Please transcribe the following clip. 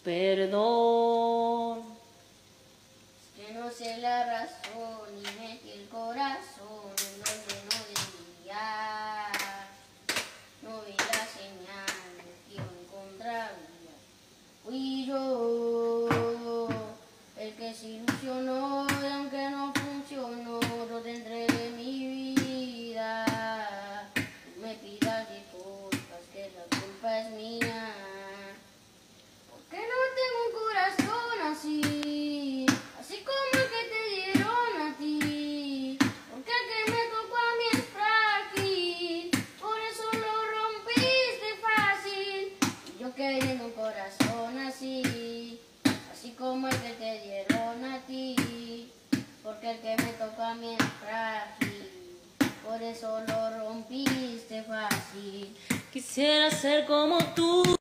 perdón. Es que no sé la razón y metí el corazón en donde no debía. No vi la señal que yo encontraría. Fui yo el que se ilusionó y aunque no funcionó, yo te entregué mi vida. No me pidas disculpas que la culpa es mía. Porque no tengo un corazón así, así como el que te dieron a ti. Porque el que me tocó a mí es frágil, por eso lo rompiste fácil. Y yo queriendo un corazón así, así como el que te dieron a ti. Porque el que me tocó a mí es frágil, por eso lo rompiste fácil. Quisiera ser como tú.